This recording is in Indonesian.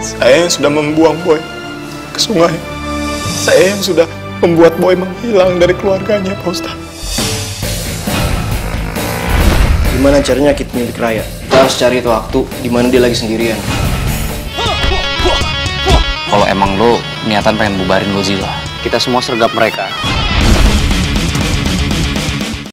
Saya yang sudah membuang Boy ke sungai. Saya yang sudah membuat Boy menghilang dari keluarganya, Pak Ustadz. Gimana caranya kita milik Raya? Kita harus cari itu waktu di mana dia lagi sendirian. Kalau emang lo niatan pengen bubarin Godzilla, kita semua sergap mereka.